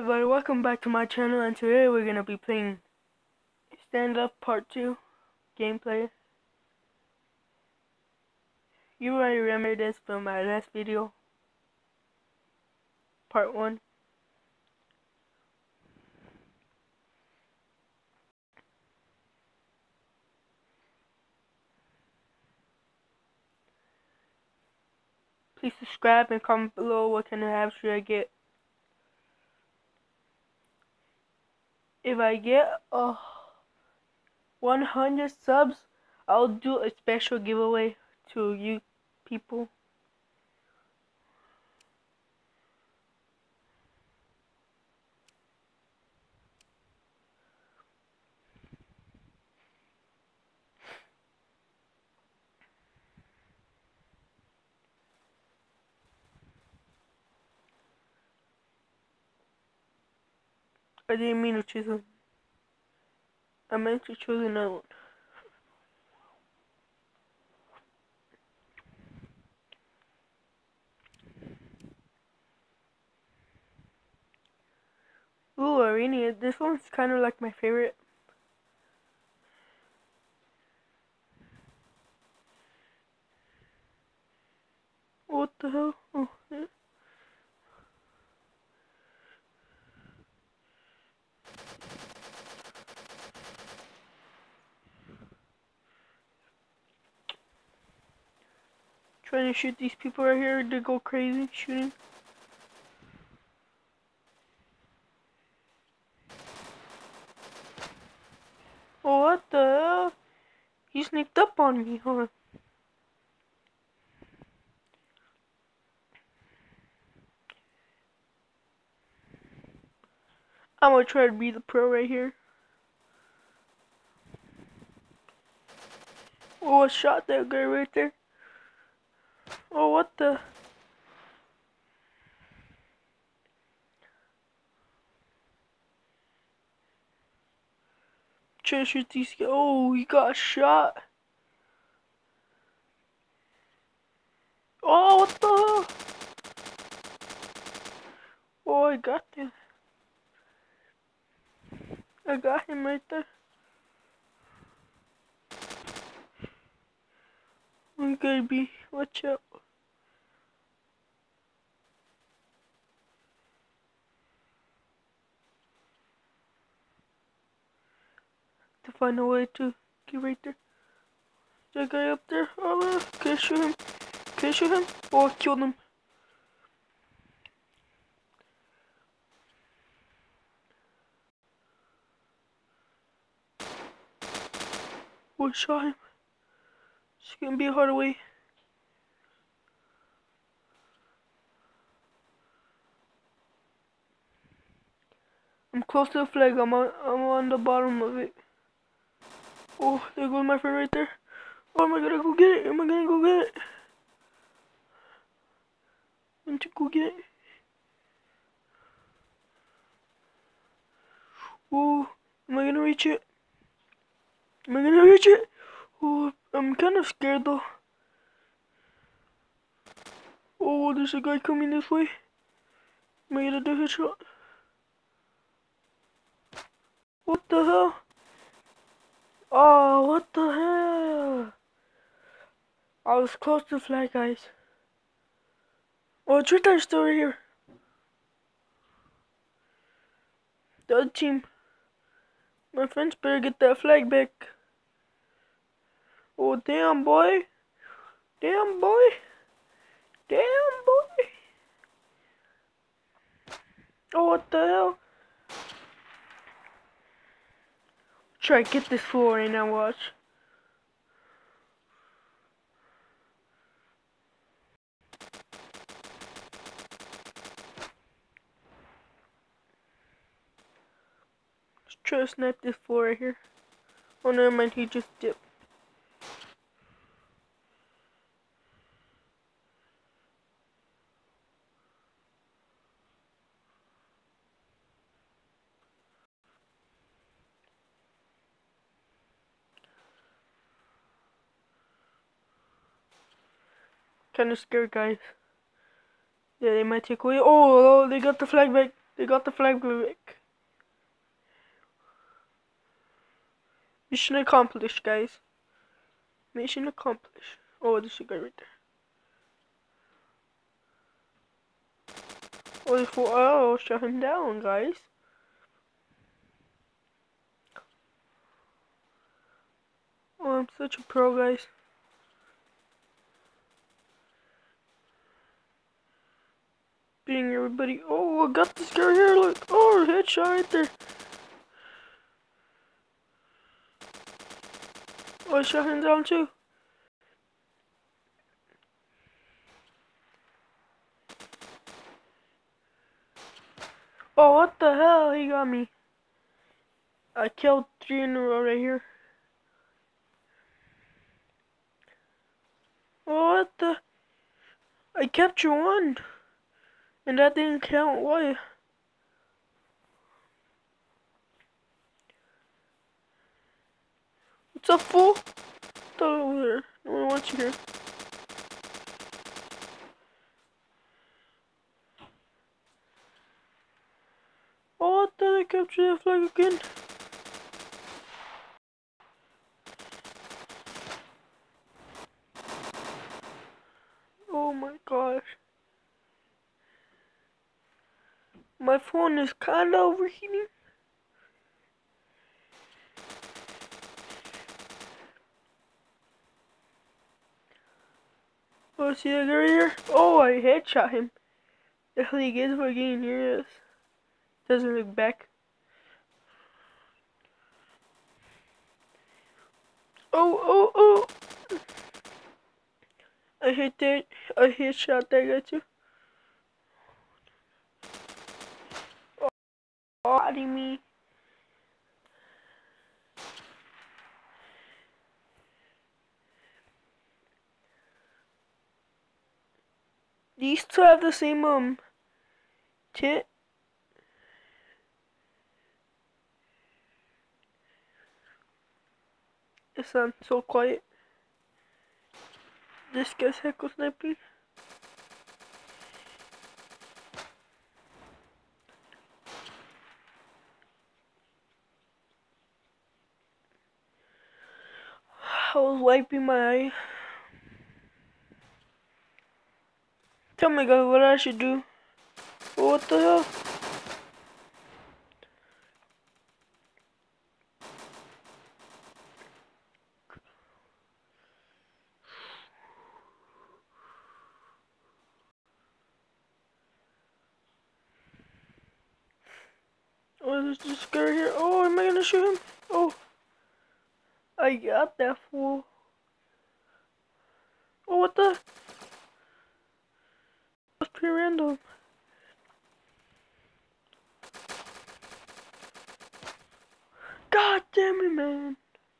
Everybody, welcome back to my channel, and today we're gonna be playing Standoff Part 2 gameplay. You already remember this from my last video, Part 1. Please subscribe and comment below what kind of apps should I get. If I get 100 subs, I'll do a special giveaway to you people. I didn't mean to choose one. I meant to choose another one. Ooh, Arena. This one's kind of like my favorite. What the hell? Oh, yeah. Trying to shoot these people right here. They go crazy shooting. Oh, what the hell? He sneaked up on me, huh? I'm gonna try to be the pro right here. Oh, I shot that guy right there. Oh, what the? Try to shoot these guys. Oh, he got shot. Oh, what the hell? Oh, I got him. I got him right there. We gotta be, watch out. To find a way to get right there. That guy up there. Oh, can I shoot him? Can I shoot him? Oh, I killed him. Oh, I shot him. It's gonna be a hard way. I'm close to the flag. I'm on the bottom of it. Oh, there goes my friend right there. Oh, am I gonna go get it? Am I gonna go get it? I'm going to go get it. Oh, am I gonna reach it? Am I gonna reach it? Oh, I'm kind of scared though. Oh, there's a guy coming this way. Am I gonna do his shot? What the hell? Oh, what the hell? I was close to the flag, guys. Oh, it's right there, still right here. The other team. My friends better get that flag back. Oh, damn, boy. Damn, boy. Damn, boy. Oh, what the hell? Try to get this fool right now, watch. Let's try to snipe this fool right here. Oh, never mind, he just dipped. Kinda scared, guys. Yeah, they might take away. Oh, they got the flag back. They got the flag back. Mission accomplished, guys. Mission accomplished. Oh, there's a guy right there. Oh, there's four. Oh, shut him down, guys. Oh, I'm such a pro, guys. Being everybody. Oh, I got this guy here. Look. Oh, headshot right there. Oh, I shot him down too. Oh, what the hell? He got me. I killed 3 in a row right here. Oh, what the? I captured 1. And that didn't count. Why? What's up, fool? Throw it over there. No one wants you here. Oh, what the? I captured that flag again. Oh my gosh. My phone is kinda overheating. Oh, see that guy right here? Oh, I headshot him. The hell he gets for getting near us. Doesn't look back. Oh, oh, oh! I hit that. I headshot that guy too. Oh, body me. These two have the same tit. It sounds so quiet. This guy's heckle sniping. I was wiping my eye. Tell me, guys, what I should do. What the hell? Oh, there's this guy right here. Oh, am I gonna shoot him? Oh, I got that fool. Oh, what the? That's pretty random. God damn it, man.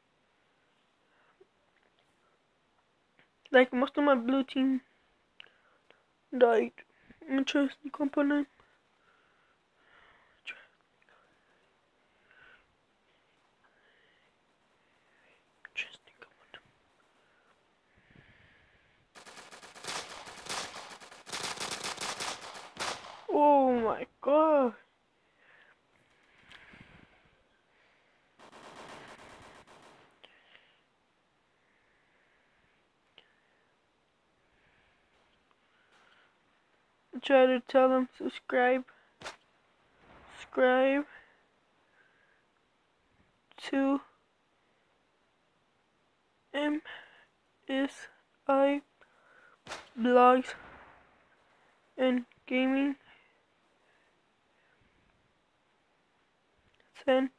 Like, most of my blue team died. Interesting component. Interesting component. Oh my god. I try to tell them subscribe to MSI blogs and gaming. Send.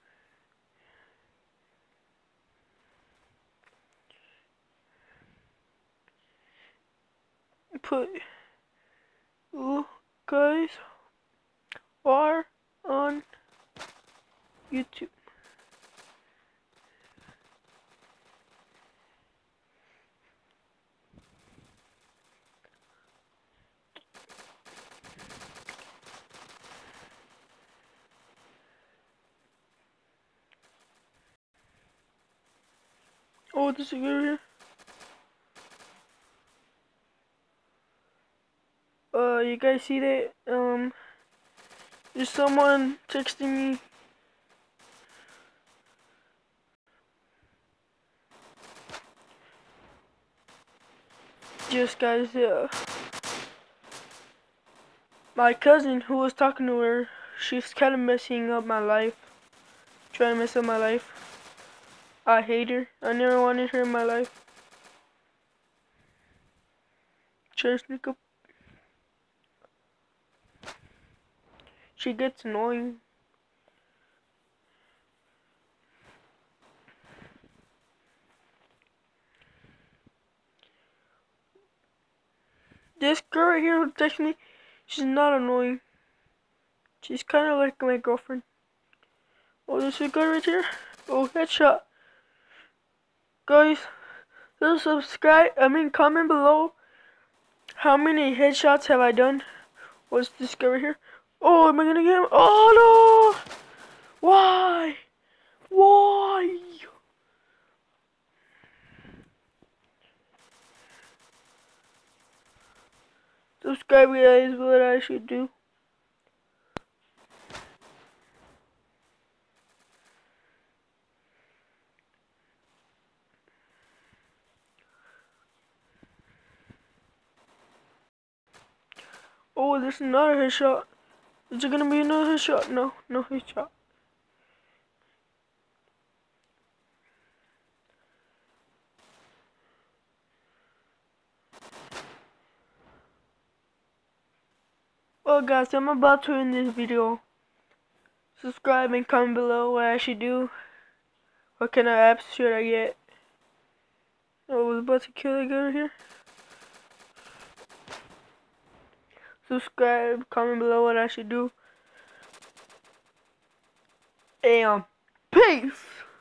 Put you guys are on YouTube. Oh, this is good here. You guys see that? Is someone texting me? Just guys, my cousin who was talking to her, she's kind of messing up my life. Trying to mess up my life. I hate her. I never wanted her in my life. Trying to sneak up. She gets annoying. This girl right here who texts me, she's not annoying. She's kind of like my girlfriend. Oh, this is a guy right here. Oh, headshot. Guys, comment below how many headshots have I done. What's this guy right here? Oh, am I gonna get him? Oh no! Why? Why? Subscribe, guys, what I should do. Oh, there's another headshot. Is it gonna be another headshot? No, no headshot. Well, guys, I'm about to end this video. Subscribe and comment below what I should do. What kind of apps should I get? Oh, I was about to kill that guy right here. Subscribe, comment below what I should do. And peace!